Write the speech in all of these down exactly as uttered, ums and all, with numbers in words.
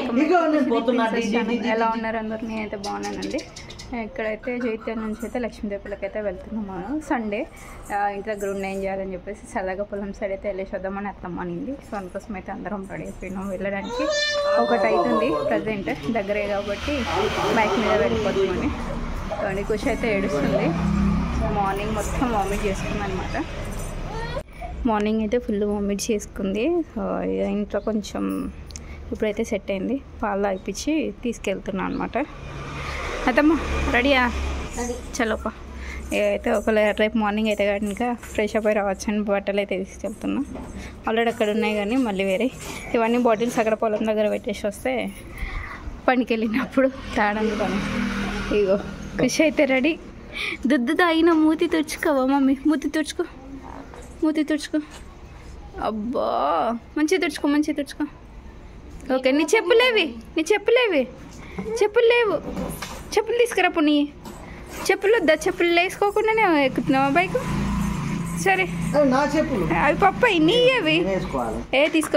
ఎలా ఉన్నారు అందరు? నేనైతే బాగున్నానండి. ఇక్కడైతే జైత్యాల నుంచి అయితే లక్ష్మీదేవులకి అయితే వెళ్తున్నాము. సండే ఇంటి దగ్గర ఉన్న ఏం చేయాలని చెప్పేసి సరదాగా పొలం సైడ్ అయితే వెళ్ళేసి వద్దామని అత్తమ్మ అనింది. సో అందుకోసం అయితే అందరం రెడీ అయిపోయినాం వెళ్ళడానికి. ఒకటి అవుతుంది ప్రజెంట్ దగ్గరే కాబట్టి బైక్ మీద వెళ్ళిపోతున్నామని. సో ఖుషి అయితే ఏడుస్తుంది. మార్నింగ్ మొత్తం వామిట్ చేసుకుంది అనమాట. మార్నింగ్ అయితే ఫుల్ వామిట్ చేసుకుంది. సో ఇంట్లో కొంచెం ఇప్పుడైతే సెట్ అయింది. పాలు తాగిపించి తీసుకెళ్తున్నాను అనమాట. అత్తమ్మ రెడీయా? చలోపా. అయితే ఒకవేళ రేపు మార్నింగ్ అయితే కనుక ఫ్రెష్ అప్ అయి రావచ్చు అని బట్టలు అయితే తీసుకెళ్తున్నా. ఆల్రెడీ అక్కడ ఉన్నాయి కానీ మళ్ళీ వేరే ఇవన్నీ బాటిల్స్ అక్కడ పొలం దగ్గర పెట్టేసి వస్తే పనికి వెళ్ళినప్పుడు తాగడానికి పని. ఇగో ఖుషి అయితే రెడీ. దుద్దు తాగిన మూతి తుడుచుకోవా మమ్మీ? మూతి తుడుచుకో, మూతి తుడుచుకో. అబ్బా మంచిగా తుడుచుకో, మంచిగా తుడుచుకో. ఓకే. నీ చెప్పులేవి, నీ చెప్పులేవి, చెప్పులు లేవు. చెప్పులు తీసుకురాపు. నీ చెప్పులు వద్దా? చెప్పులు వేసుకోకుండానే ఎక్కుతున్నావా బైక్? సరే అవి పప్పాయి నీ అవి ఏ తీసుకో.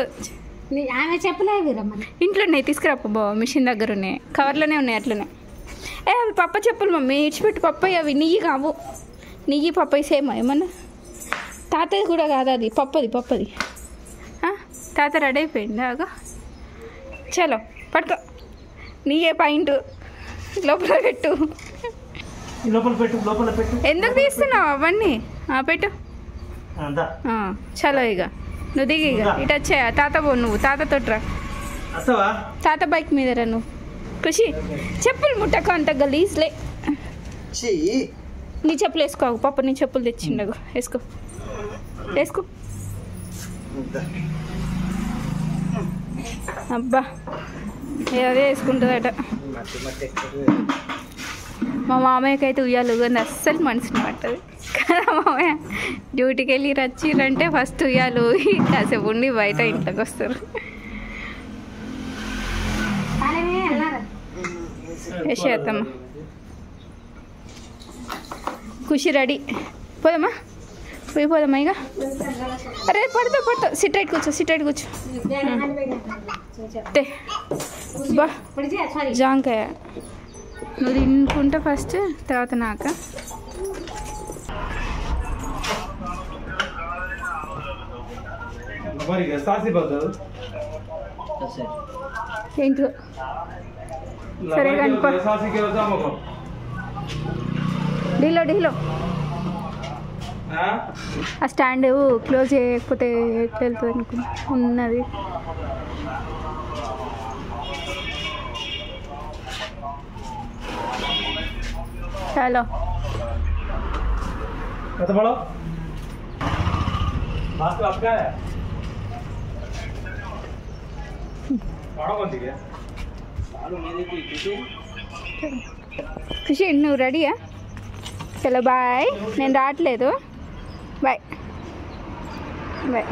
ఇంట్లో ఉన్నాయి తీసుకురాప బావ. మిషన్ దగ్గర ఉన్నాయి, కవర్లోనే ఉన్నాయి అట్లనే. ఏ అవి పప్ప చెప్పులు మమ్మీ, ఇచ్చిపెట్టు. పప్పాయి అవి నెయ్యి కావు. నెయ్యి పప్పాయి సేమ్ ఏమన్నా? తాతది కూడా కాదు అది, పప్పది పప్పది. తాత రెడీ అయిపోయింది. ఆగా చలో పట్టుకో. నీయే పాయింట్ లోపల పెట్టు. ఎందుకు తీస్తున్నావు అవన్నీ? పెట్టు. చలో ఇక నువ్వు దిగి. ఇక ఇటు వచ్చా తాత పో. నువ్వు తాత తోటరా. తాత బైక్ మీద రా నువ్వు. ఖుషి చెప్పులు ముట్టకు అంత గలీజ్లే. నీ చెప్పులు వేసుకో. పాప నీ చెప్పులు తెచ్చిండగు. వేసుకో వేసుకో. అబ్బా అదే వేసుకుంటుందట. మా మామయ్యకి అయితే ఉయ్యాలు కానీ అస్సలు మనసుని పట్టదు కదా. మామయ్య డ్యూటీకి వెళ్ళి రచ్చిరంటే ఫస్ట్ ఉయ్యాలు కాసేపు ఉండి బయట ఇంట్లోకి వస్తారు. వేసేద్దామా? ఖుషి రెడీ. పోదామా? పోయి పోదామా ఇక? అరే పడతావు పడతావు. సిట్ రైట్ కూర్చో, సిట్ రైట్ కూర్చో. బా జాంకాయ నువ్వు తినుకుంటా ఫస్ట్, తర్వాత నాక. ఏంటో సరే కనుకో. డీలో డీలో ఆ స్టాండ్ క్లోజ్ చేయకపోతే ఎట్లా వెళ్తుంది అనుకున్నా. ఉన్నది చలో. ఖుషి నువ్వు రెడీయా? చలో బాయ్. నేను రావట్లేదు. Bye bye.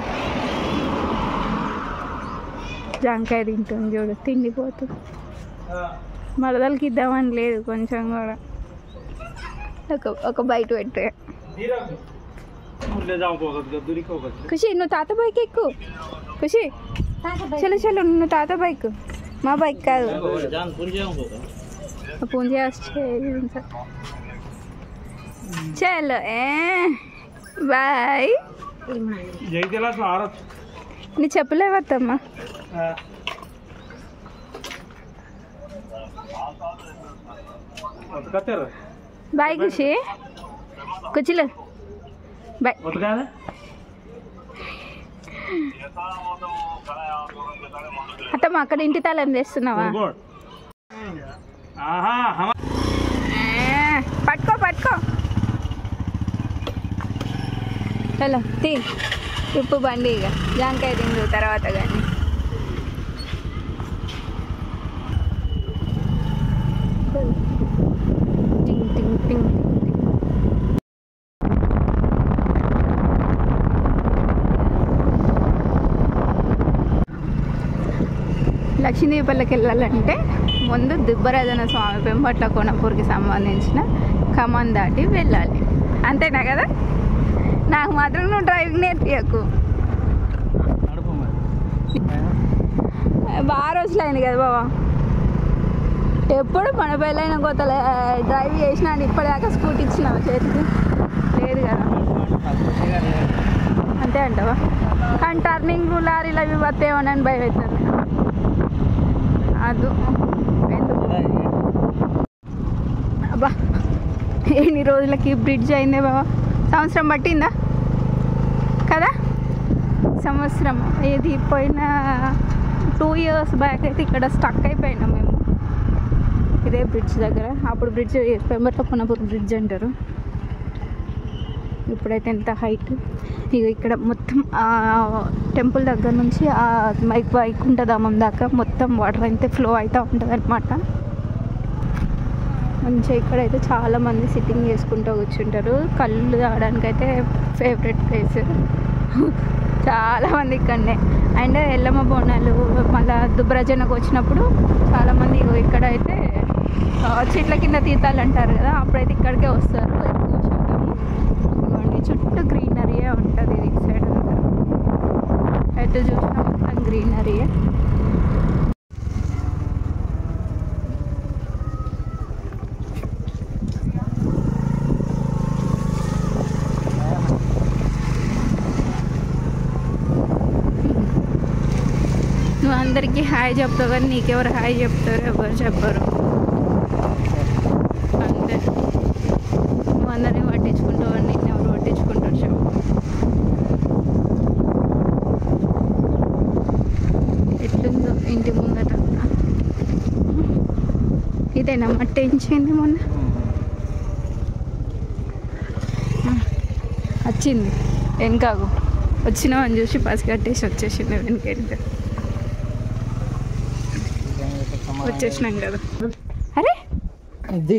జాంకాయ తింటుంది చూడు, తిండిపోతు. మరదలకి ఇద్దామని లేదు కొంచెం కూడా. ఒక ఒక బయట పెట్టే. ఖుషి నువ్వు తాత బైక్ ఎక్కు. ఖుషి చలో చలో నువ్వు తాత బైక్, మా బైక్ కాదు. పూంజ చలో ఏ బాయ్. నీ చెప్పలేవద్దమ్మా. బాయ్ ఖుషి. కూర్చోలే బాయ్. అత్తమ్మ అక్కడ ఇంటి తాళం చేస్తున్నావా? పట్టుకో పట్టుకో. చలో తీ. ఉప్పు బండి ఇక జాంకాయ తిందు తర్వాత కానీ. టింగ్ టింగ్ టింగ్. లక్ష్మీదేవిపల్లికి వెళ్ళాలంటే ముందు దుబ్బరాజన స్వామి పెంపట్ల కోనపూర్కి సంబంధించిన ఖమ్మం దాటి వెళ్ళాలి. అంతేనా కదా? నాకు మాత్రం నువ్వు డ్రైవింగ్ నేర్పియకు. బాగా రోజులు అయింది కదా బాబా. ఎప్పుడు మన పెళ్ళైన కొత్తలే డ్రైవ్ చేసినా అని ఇప్పటిదాకా స్కూటీ ఇచ్చినావు చేతికి లేదు కదా. అంతే అంటావా? కానీ టర్నింగ్లు లారీలు అవి వస్తేమోనని భయం అవుతుంది. అది ఎందుకు అబ్బా ఎన్ని రోజులకి బ్రిడ్జ్ అయిందే బాబా? సంవత్సరం పట్టిందా కదా? సంవత్సరం ఇది పోయిన టూ ఇయర్స్ బ్యాక్ అయితే ఇక్కడ స్టక్ అయిపోయినాం మేము ఇదే బ్రిడ్జ్ దగ్గర. అప్పుడు బ్రిడ్జ్ పెంబర్లపునపూర్ బ్రిడ్జ్ అంటారు. ఇప్పుడైతే ఎంత హైట్. ఇక ఇక్కడ మొత్తం టెంపుల్ దగ్గర నుంచి ఆ మైక్ వైకుంఠధామం దాకా మొత్తం వాటర్ అయితే ఫ్లో అవుతూ ఉంటుంది అనమాట. మంచిగా ఇక్కడైతే చాలామంది సిట్టింగ్ చేసుకుంటూ కూర్చుంటారు. కళ్ళు తాగడానికి అయితే ఫేవరెట్ ప్లేస్ చాలామంది ఇక్కడనే. అండ్ ఎల్లమ్మ బోనాలు మళ్ళీ దుబ్బరాజనకు వచ్చినప్పుడు చాలామంది ఇక్కడ అయితే చెట్ల కింద తీర్థాలు అంటారు కదా, అప్పుడైతే ఇక్కడికే వస్తారు ఎక్కువ శాతము. ఇదిగోండి చుట్టూ గ్రీనరీయే ఉంటుంది ఇటు సైడ్ అంతా. అయితే చూసినా మొత్తం గ్రీనరీయే. నువ్వు అందరికీ హాయ్ చెప్తావు కానీ నీకెవరు హాయ్ చెప్తారు? ఎవరు చెప్పరు. అంతే, నువ్వు అందరినీ పట్టించుకుంటావు అని నేను ఎవరు పట్టించుకుంటారు చెప్పు. ఎట్లుందో ఇంటి ముందట. ఇదేనా మట్టి ఎంచింది మొన్న వచ్చింది వెనకాకు వచ్చినామని చూసి పసి కట్టేసి వచ్చేసింది వెనక వెనక వచ్చేసినాం కదా. అరే అది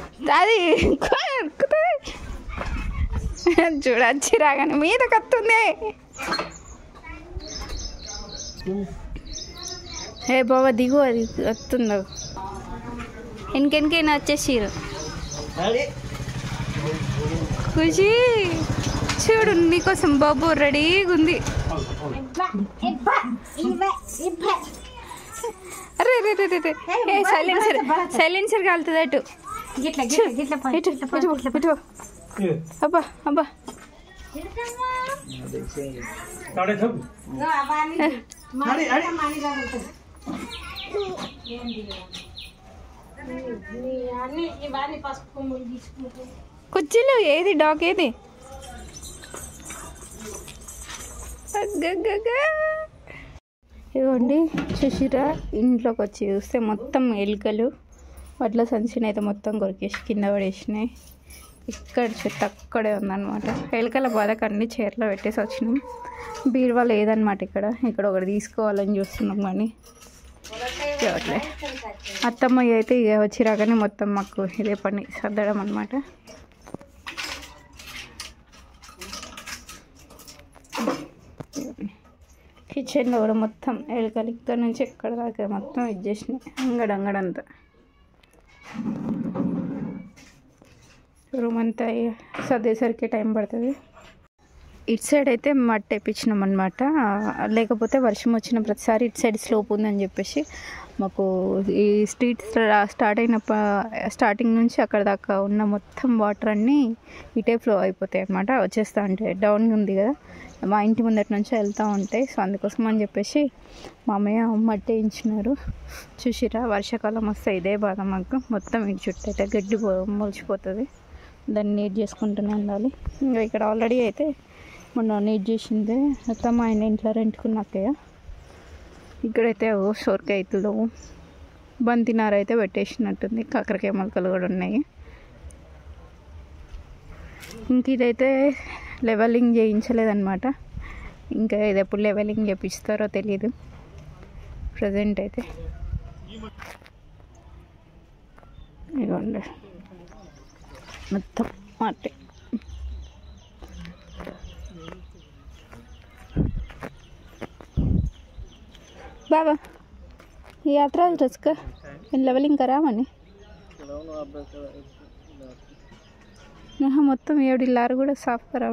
చూడచ్చి రాగానే మీద కత్తుంది. ఏ బాబా దిగు, అది వస్తుందో వెనకెనకైనా వచ్చేసిరు. ఖుషి చూడు నీకోసం బాబు రెడీగా ఉంది. అరే రే రే రే సైలెన్సర్ సైలెన్సర్ కాలుతుంది అటు. అబ్బా అబ్బా కుర్చీలో ఏది డాగ్ ఏది? ఇదిగోండి చూసిరా, ఇంట్లోకి వచ్చి చూస్తే మొత్తం ఎలుకలు వడ్ల సంచిన అయితే మొత్తం కొరికేసి కింద పడేసినాయి. ఇక్కడ చెత్త అక్కడే ఉందన్నమాట. ఎలుకల బాధకు అన్ని చీరలో పెట్టేసి వచ్చినాం. బీరువా లేదనమాట ఇక్కడ. ఇక్కడ ఒకటి తీసుకోవాలని చూస్తున్నాం కానీ చూడలే. అత్తమ్మ అయితే ఇక వచ్చి రాగానే మొత్తం మాకు ఇదే పని సర్దడం అనమాట. కిచెన్లో కూడా మొత్తం ఎలుకలు ఇక్కడ నుంచి ఎక్కడ దాకా మొత్తం ఇది చేసినాయి అంగడ అంగడంతా. రూమ్ అంతా సర్దేసరికి టైం పడుతుంది. ఇటు సైడ్ అయితే మట్టి వేయించినాం అనమాట. లేకపోతే వర్షం వచ్చిన ప్రతిసారి ఇటు సైడ్ స్లోప్ ఉందని చెప్పేసి మాకు ఈ స్ట్రీట్ స్టార్ట్ అయిన స్టార్టింగ్ నుంచి అక్కడ దాకా ఉన్న మొత్తం వాటర్ అన్నీ ఇటే ఫ్లో అయిపోతాయి అనమాట. వచ్చేస్తూ ఉంటాయి. డౌన్ ఉంది కదా మా ఇంటి ముందటి నుంచి వెళ్తూ ఉంటాయి. సో అందుకోసం అని చెప్పేసి మా అమ్మయ్య మట్టి వేయించినారు. చూసిరా, వర్షాకాలం వస్తే ఇదే బాధ మాకు. మొత్తం ఇటు చుట్టూ అయితే గడ్డి మొలిచిపోతుంది. దాన్ని నీట్ చేసుకుంటూనే ఉండాలి. ఇంకా ఇక్కడ ఆల్రెడీ అయితే మొన్న నీట్ చేసిందే మొత్తం ఆయన ఇంట్లో రెంట్కున్నాకయ్య. ఇక్కడైతే ఓ సొరకాయలు బంతినార అయితే పెట్టేసినట్టుంది. కాకరకాయ మొలకలు కూడా ఉన్నాయి. ఇంక ఇదైతే లెవెలింగ్ చేయించలేదన్నమాట. ఇంకా ఇది ఎప్పుడు లెవెలింగ్ చేపిస్తారో తెలియదు. ప్రజెంట్ అయితే ఇదిగోండి మొత్తం మట్టి. बाबा ये यात्रा रस का इन लेवलिंग करा मनी మొత్తం ఏడు ఇల్లారు కూడా సాఫ్ కరా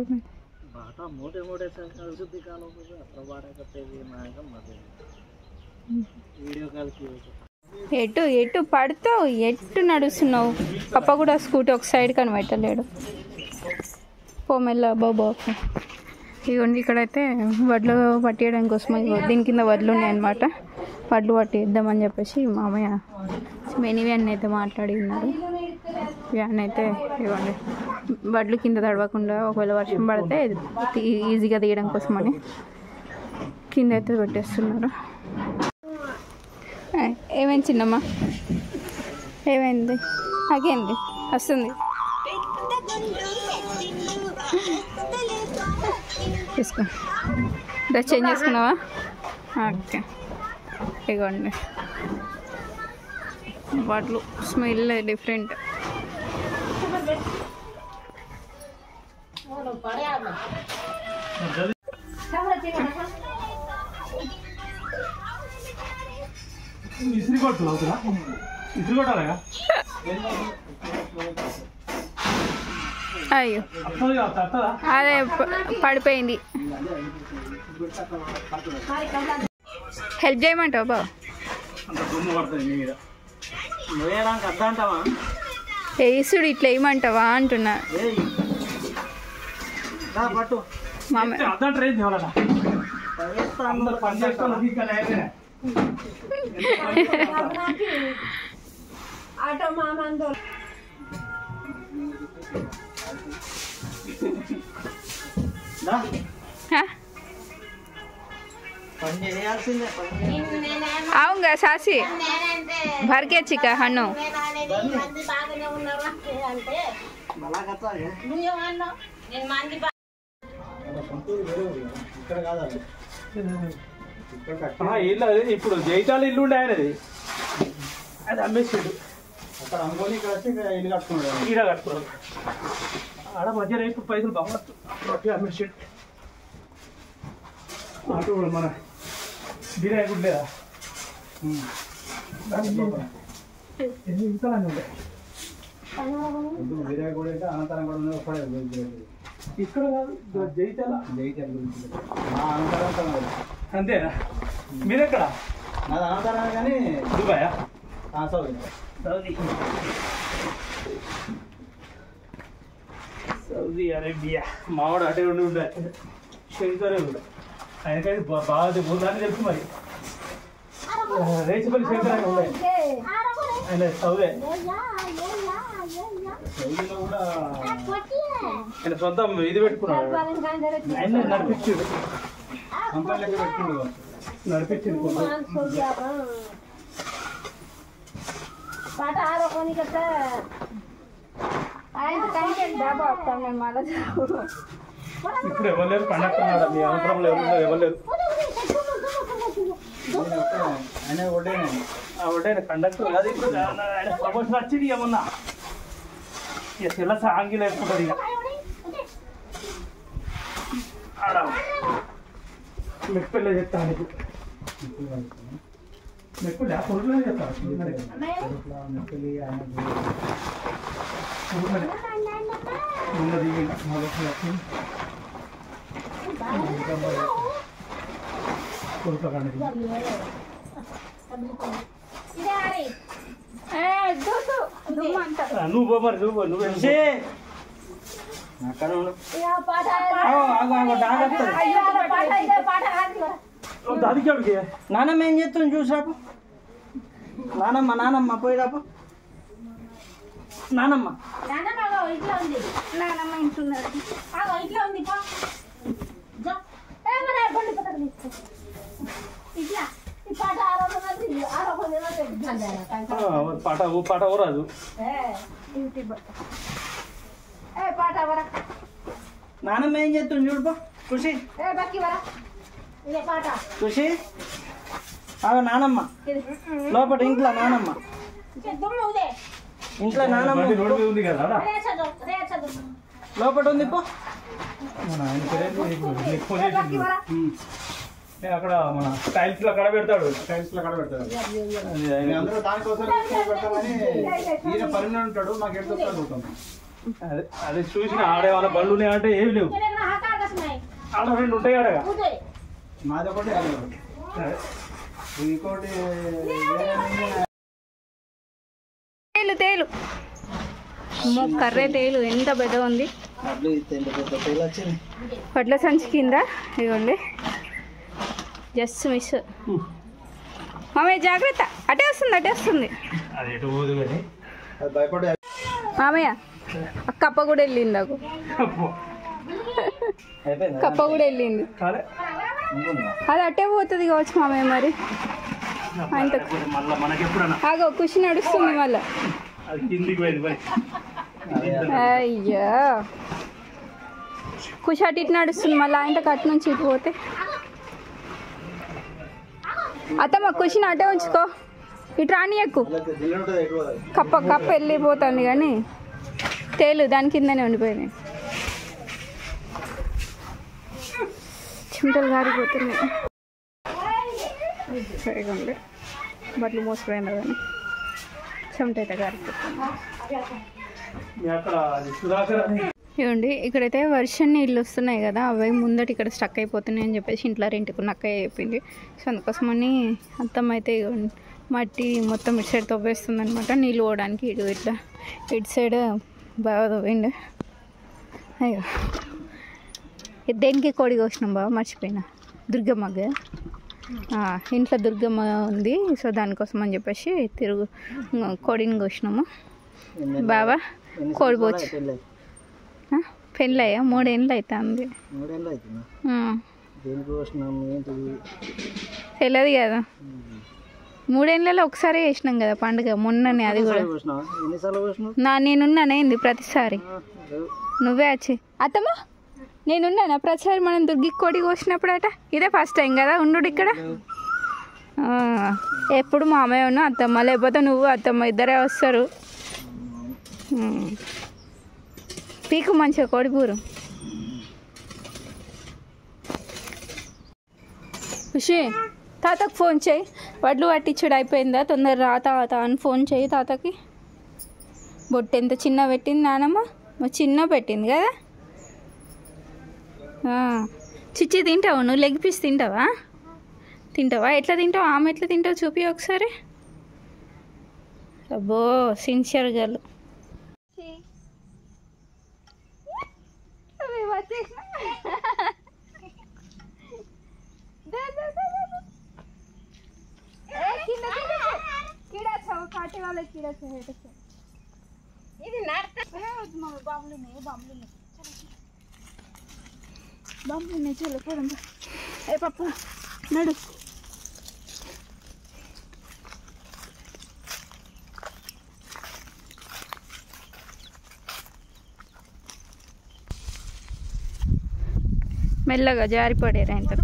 ఎటు ఎటు పడుతావు, ఎటు నడుస్తున్నావు? పప్ప కూడా స్కూటీ ఒక సైడ్ కానీ పెట్టలేడు. పోమెల్ల బాబా. ఇదిగోండి ఇక్కడైతే వడ్లు పట్టేయడం కోసం దీని కింద వడ్లు ఉన్నాయన్నమాట. వడ్లు పట్టేద్దామని చెప్పేసి మామయ్య మెనీ వ్యాన్ అయితే మాట్లాడి ఉన్నారు. వ్యాన్ అయితే ఇవ్వండి వడ్లు కింద తడవకుండా ఒకవేళ వర్షం పడితే ఈజీగా తీయడం కోసమని కింద అయితే పెట్టేస్తున్నారు. ఏమైంది చిన్నమ్మ? ఏమైంది? నాకేంది వస్తుంది తీసుకో. డ్రెస్ చేంజ్ చేసుకున్నావా? ఓకే ఇగోండి వాటిలో స్మెల్ డిఫరెంట్. ఇస్త్రీ కొట్టు అవుతుందా? ఇస్త్రీ కొట్టాలిగా. అయ్యో అదే పడిపోయింది. హెల్ప్ చేయమంటావు బాబా? వేసుడు ఇట్లా వేయమంటావా అంటున్నా. అవుగా సాసి భర్కే చిక్క హన్ను ఇప్పుడు జైతాల ఇల్లు ఉండే ఆయనది, అది అమ్మేసాడు. అక్కడ అనుకోని ఇక్కడ వచ్చి ఇల్లు కట్టుకున్నాడు. ఈడ కట్టుకున్నాడు. ఆడ మధ్య రేపు పైసలు బాగా అమ్మేసాడు. అటు మన బిర్యానీ కూడా లేదా ఇంతలానే ఉండే. బిర్యానీ కూడా అంటే అనంతరం కూడా ఉన్నాయి. ఇక్కడ కాదు జైతాల జైతాల గురించి అనంతరం అంతేనా? మీరెక్కడ? నాది అనంతరం కానీ దుబాయా? Saudi Saudi Saudi Arabia. మావాడు అటే ఉండి ఉండే శంకరే ఉండే. ఆయనకైతే బాగా పోతాన్ని తెలుసు. మరి రేచిపల్లి శంకర్ అని ఉండే ఆయన సౌదే. సౌదీలో కూడా ఆయన సొంతం ఇది పెట్టుకున్నాడు. ఆయన నడిపించాడు, కంపెనీలకి పెట్టుకుండు నడిపించింది. ఇప్పుడు ఎవరు లేరు కండక్టర్ ఉన్నాడు మీ అవసరంలో ఎవరు ఎవరు లేరు. ఆయన ఒడ్డైనా ఒడ్డైన కండక్టర్ కాదు. ఇప్పుడు ఆయన ప్రమోషన్ వచ్చింది ఏమన్నా ఇక తెల్ల సాంగి లేకుంటుంది. ఇక ఆడ మెక్కులే చెప్తాను నీకు. మెక్కు లే పొరుగులే చెప్తాను. మెక్కులి ఆయన మొన్న దిగి నువ్వు మరి నువ్వు నువ్వు దానికి నానమ్మ ఏం చేస్తుంది చూసాపు. నానమ్మ నానమ్మ పోయిరాపు. నానమ్మ ఇట్లా ఉంది. నానమ్మ ఇంటున్నారు ఇట్లా ఉంది. పాట పాట రాదు. నానమ్మ ఏం చేస్తుంది చూడు ఖుషి. ఖుషి నానమ్మ లోపల ఇంట్లో నానమ్మ ఇంట్లో నానమ్మ ఉంది కదా లోపల ఉంది. పో అక్కడ మన టైల్స్ లో కడ పెడతాడు. టైల్స్ లో కడ పెడతాడు. అందరూ దానికోసం ఈయన పని ఉంటాడు. మాకు ఎట్లా చదువుతాం. అదే అదే చూసిన ఆడే వాళ్ళ బళ్ళు ఉన్నాయంటే ఏమి లేవు. ఆడ రెండు ఉంటాయి ఆడగా. మాది ఒకటి ఇంకోటి తేలు తేలు కర్రే తేలు ఎంత పెద్ద ఉంది. వడ్ల సంచి కింద ఇదిగోండి జస్ట్ మిస్. మామయ్య జాగ్రత్త, అటే వస్తుంది అటే వస్తుంది మామయ్య. కప్ప కూడా వెళ్ళింది నాకు, కప్ప కూడా వెళ్ళింది. అది అట్టే పోతుంది కావచ్చు మామయ్య. మరి అంత ఆగో ఖుషి నడుస్తుంది మళ్ళా. అయ్యా ఖుషి అటు ఇటు నడుస్తుంది మళ్ళీ, ఆయన కట్టు నుంచి ఇటు పోతే. అత్తమ్మ ఖుషిని అటే ఉంచుకో, ఇటు రాని ఎక్కు. కప్ప కప్ప వెళ్ళిపోతుంది కానీ తేలు దాని కిందనే ఉండిపోయింది. చెమటలు గారిపోతున్నాయి. సరిగా ఉండే బట్టలు మోసపోయినా కానీ చెమట అయితే గారిపోతుంది. ఇవ్వండి ఇక్కడైతే వర్షం నీళ్ళు వస్తున్నాయి కదా, అవి ముందట ఇక్కడ స్టక్ అయిపోతున్నాయి అని చెప్పేసి ఇంట్లో రెంట్కున్న అక్కయ్య చెప్పింది. సో అందుకోసమని అత్తమ్మ అయితే మట్టి మొత్తం ఇటు సైడ్ తవ్వేస్తుంది అనమాట నీళ్ళు పోవడానికి. ఇటు ఇట్లా ఇటు సైడ్ బాగా తవ్వండి. అయ్యో దేనికి కోడి కోసినాం బాగా మర్చిపోయినా, దుర్గమ్మగా ఇంట్లో దుర్గమ్మ ఉంది. సో దానికోసం అని చెప్పేసి తిరుగు కోడిని కోసినాము. బాబా కోడి పోచి పెళ్ళయ్యా మూడేళ్ళు అవుతుంది. తెలియదు కదా, మూడేళ్ళలో ఒకసారి వేసినాం కదా పండుగ మొన్ననే. అది కూడా నా నేనున్నానేంది ప్రతిసారి, నువ్వే వచ్చి అత్తమ్మ నేనున్నానా ప్రతిసారి. మనం దుర్గి కోడి కోసినప్పుడు అట ఇదే ఫస్ట్ టైం కదా ఉండు ఇక్కడ. ఎప్పుడు మామయ్య ఉన్నా అత్తమ్మ, లేకపోతే నువ్వు అత్తమ్మ ఇద్దరే వస్తారు. పీకు మంచిగా కోడిపూరు. ఖుషి తాతకు ఫోన్ చేయి, వడ్లు పట్టించుడు అయిపోయిందా తొందర రా తాత అని ఫోన్ చేయి తాతకి. బొట్టు ఎంత చిన్న పెట్టింది నానమ్మ, చిన్న పెట్టింది కదా. చిచ్చి తింటావు నువ్వు, లెగ్ పీస్ తింటావా? తింటావా ఎట్లా తింటావు, ఆమె ఎట్లా తింటావు చూపి ఒకసారి. అబ్బో సిన్సియర్ గర్ల్. కాటే వాళ్ళ कीड़ा से है तो ఇది నార్త బాంబులు నే బాంబులు నే బాంబులు నే చలో పోదాం. ఏ పప్పు నడు. మెల్లగా జారిపడేరా ఇంత.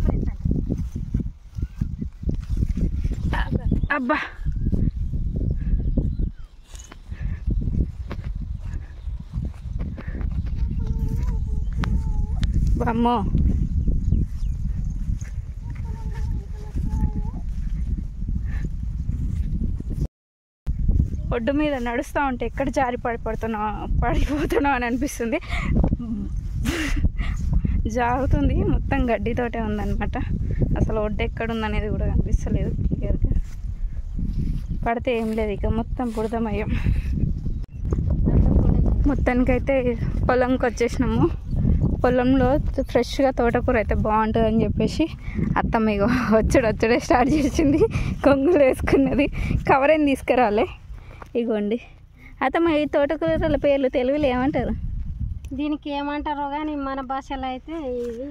అబ్బా అమ్మో ఒడ్డు మీద నడుస్తూ ఉంటే ఎక్కడ జారి పడిపడుతున్నావు పడిపోతున్నావు అని అనిపిస్తుంది. జాగుతుంది మొత్తం గడ్డితోటే ఉందన్నమాట. అసలు ఒడ్డు ఎక్కడుందనేది కూడా కనిపిస్తలేదు క్లియర్గా. పడితే ఏం లేదు ఇక మొత్తం బురదమయ్యాం. మొత్తానికైతే పొలంకి వచ్చేసినాము. పొలంలో ఫ్రెష్గా తోటకూర అయితే బాగుంటుంది అని చెప్పేసి అత్తమ్మ ఇగో వచ్చుడు వచ్చుడే స్టార్ట్ చేసింది. కొంగులు వేసుకున్నది, కవర్ ఏం తీసుకురాలే. ఇగోండి అత్తమ్మ ఈ తోటకూరల పేర్లు తెలుగులో ఏమంటారు? దీనికి ఏమంటారో కానీ మన భాషలో అయితే ఇది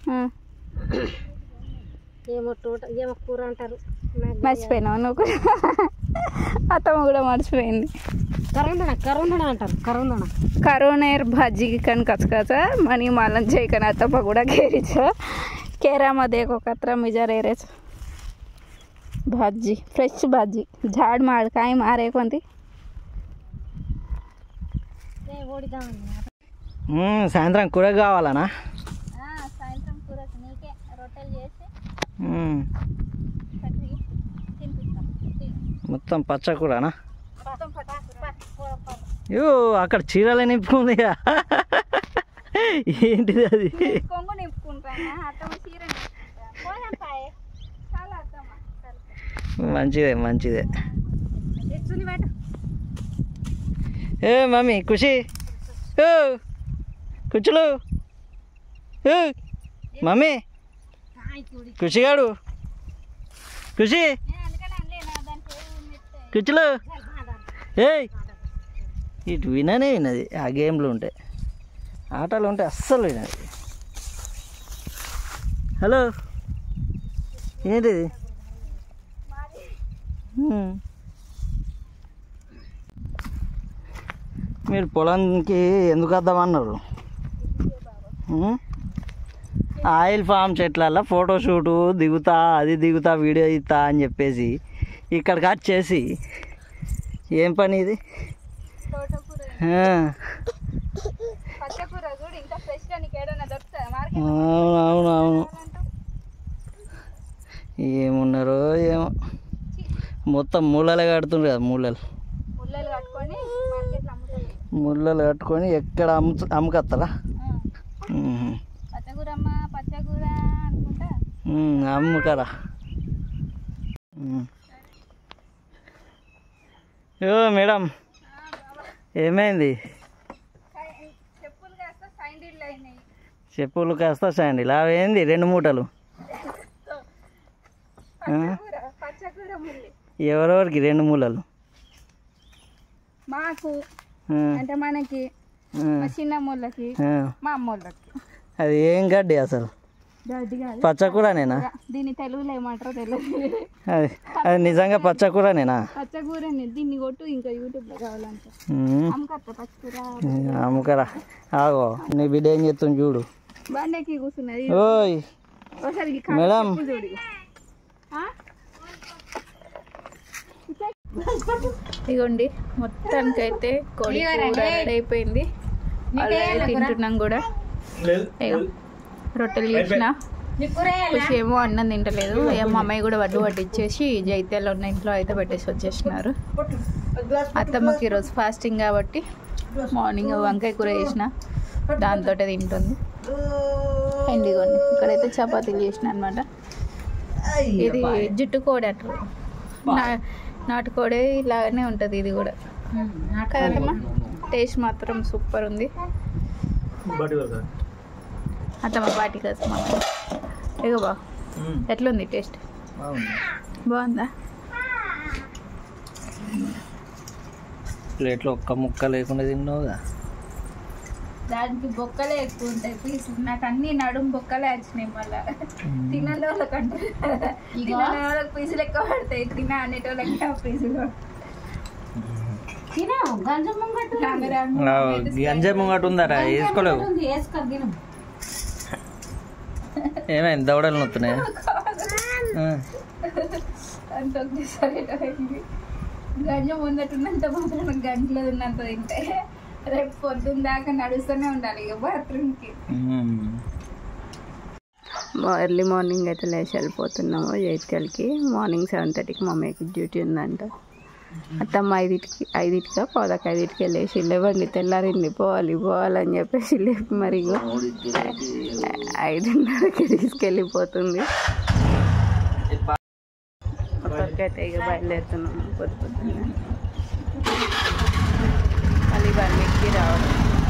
ఏమో తోట ఏమో కూర అంటారు. మర్చిపోయినావు నువ్వు కూడా? అత్తమ్మ కూడా మర్చిపోయింది. కరుందణ కరుందణ అంటారు. కరుందణ కరోనేర్ भाजी कन कचकाचा मनी मालन जय कन आता पगोडा घेरीचा केरामध्ये कोकत्रा मिजा रेरेच भाजी फ्रेश भाजी झाड माड काय मारे कोणती సాయంత్రం కూర కావాలనా? సాయంత్రం కూర నీకే రొట్టెలు చేసి మొత్తం పచ్చ కూరనా? యో అక్కడ చీరలే నింపుకుంది. ఏంటిది అది? కొంగు నింపుకుంటాను. అత్తమ్మ చీర మంచిదే మంచిదే. ఏ మమ్మీ ఖుషి ఓ కూర్చులు ఓ మమ్మీ ఖుషిగాడు ఖుషి కూర్చులు ఏయ్ ఇటు విననే వినది. ఆ గేమ్లు ఉంటాయి, ఆటలు ఉంటే అస్సలు వినది. హలో ఏంటిది? మీరు పొలంకి ఎందుకు వద్దామన్నారు? ఆయిల్ ఫామ్ చెట్లల్లో ఫోటోషూటు దిగుతా, అది దిగుతా, వీడియో ఇస్తా అని చెప్పేసి ఇక్కడికి వచ్చేసి ఏం పని ఇది? అవును అవును ఏమున్నారో ఏమో, మొత్తం మూలలే కడుతుండ్రు కదా. మూలలు ముళ్ళలు కట్టుకొని ఎక్కడ అమ్ము అమ్ముకొస్తారా? అమ్ముకరా. ఓ మేడం ఏమైంది? చెప్పులు కాస్త శాండిల్ అవేంది రెండు మూటలు? ఎవరెవరికి రెండు మూలలు? మాకు అంటే మనకి చిన్న మూలకి మా అమ్మోళ్ళకి. అది ఏం గడ్డి అసలు? పచ్చకూరనేనా? దీన్ని తెలుగులో ఏమంటారో తెలియదు. అది అది నిజంగా పచ్చకూరనేనా? పచ్చకూరనే. దీన్ని కొట్టు ఇంకా యూట్యూబ్ లో కావాలంటే అమ్ముకత్తా పచ్చకూర. అమ్ముకరా. ఆగో నీ బిడ్డ ఏం చేస్తుంది చూడు. బండకి కూర్చున్నది. ఓయ్ మేడం ఇగోండి మొత్తానికైతే కోడి కూర రెడీ అయిపోయింది. తింటున్నాం కూడా. రొట్టెలు చేసిన ఖుషి ఏమో అన్నం తింటలేదు. ఏమో అమ్మాయి కూడా వడ్డు వడ్డిచ్చేసి జైత్యాలు ఉన్న ఇంట్లో అయితే పెట్టేసి వచ్చేసినారు. అత్తమ్మకి ఈరోజు ఫాస్టింగ్ కాబట్టి మార్నింగ్ వంకాయ కూర చేసిన, దాంతో తింటుంది. అండ్ ఇగోండి ఇక్కడైతే చపాతీలు చేసిన అనమాట. ఇది జుట్టు కోడి అంటారు, నాటుకోడే ఇలానే ఉంటుంది ఇది కూడా కదమ్మా. టేస్ట్ మాత్రం సూపర్ ఉంది. అత్తమ్మ బాటి కదా ఇగో బా ఎట్లుంది టేస్ట్? బాగుందా? ప్లేట్లో ఒక్క ముక్క లేకుండా తిన్నావుగా. దానికి బొక్కలే ఎక్కువ ఉంటాయి పీసులు. నాకు అన్ని నడుము బొక్కలే వచ్చినాయి. మళ్ళా తినని వాళ్ళకంటే తినని వాళ్ళకి పీసులు ఎక్కువ పడతాయి, తిన అనేటోళ్ళకి పీసులు. గంజ ముంగట ఉందరా వేసుకోలేవు? ఏమైంది? దవడలు నొత్తున్నాయా? అంత ఒకసారి గంజ ముందటున్నంత మాత్రం గంటలో ఉన్నంత తింటే రేపు పొద్దున్న దాకా నడుస్తూనే ఉండాలి ఇక బాత్రూమ్కి. ఎర్లీ మార్నింగ్ అయితే లేచి వెళ్ళిపోతున్నాము జైత్యాలకి. మార్నింగ్ సెవెన్ థర్టీకి మా అమ్మకి డ్యూటీ ఉందంట. అత్తమ్మ ఐదింటికి ఐదింటిగా పోదాక ఐదింటికి వెళ్ళేసి లేవండి తెల్లారింది పోవాలి పోవాలని చెప్పేసి లేపి మరి ఐదున్నరకి తీసుకెళ్ళిపోతుంది. కొత్తకైతే ఇక బయలుదేరుతున్నాము పొద్దు పొద్దున్న. మళ్ళీ బండికి రావడం.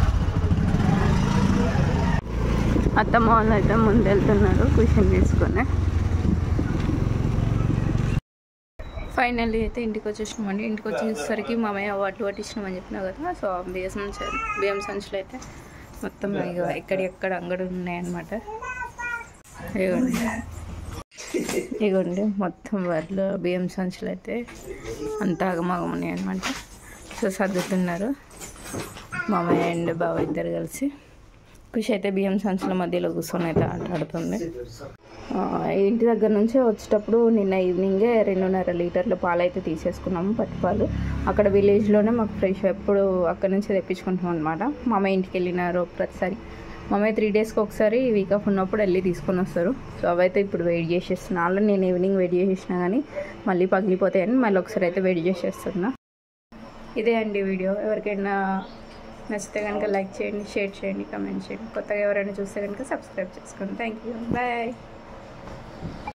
అత్తమ్మ వాళ్ళు అయితే ముందు వెళ్తున్నారు క్వశ్చన్ తీసుకొని. ఫైనల్లీ అయితే ఇంటికి వచ్చేసినామండి. ఇంటికి వచ్చేసరికి మా అమ్మయ్య వాటి పట్టించినామని చెప్పినా కదా. సో బియ్యం సంచులు బియ్యం సంచులు అయితే మొత్తం ఇక ఎక్కడెక్కడ అంగడి ఉన్నాయన్నమాట. ఇగోండి ఇగోండి మొత్తం వాటిలో బియ్యం సంచులు అయితే అంత ఆగమాగం ఉన్నాయి అనమాట. సో సర్దుతున్నారు మా అమ్మయ్య అండ్ బావ ఇద్దరు కలిసి. ఖుషి అయితే బియ్యం సంచుల మధ్యలో కూర్చొని అయితే ఆటాడుతుంది. ఇంటి దగ్గర నుంచి వచ్చేటప్పుడు నిన్న ఈవినింగే రెండున్నర లీటర్ల పాలు అయితే తీసేసుకున్నాము, పత్తి పాలు. అక్కడ విలేజ్లోనే మాకు ఫ్రెష్ ఎప్పుడు అక్కడ నుంచి తెప్పించుకుంటాం అనమాట. మా అమ్మ ఇంటికి వెళ్ళినారు ప్రతిసారి. మా అమ్మాయి త్రీ డేస్కి ఒకసారి వీక్ ఆఫ్ ఉన్నప్పుడు వెళ్ళి తీసుకొని వస్తారు. సో అవైతే ఇప్పుడు వెయిట్ చేసేస్తున్నా. అలా నేను ఈవినింగ్ వెయిట్ చేసేసినా కానీ మళ్ళీ పగిలిపోతాయని మళ్ళీ ఒకసారి అయితే వెయిట్ చేసేస్తున్నా. ఇదే అండి వీడియో. ఎవరికైనా నచ్చితే కనుక లైక్ చేయండి, షేర్ చేయండి, కామెంట్ చేయండి. కొత్తగా ఎవరైనా చూస్తే కనుక సబ్స్క్రైబ్ చేసుకోండి. Thank you, bye.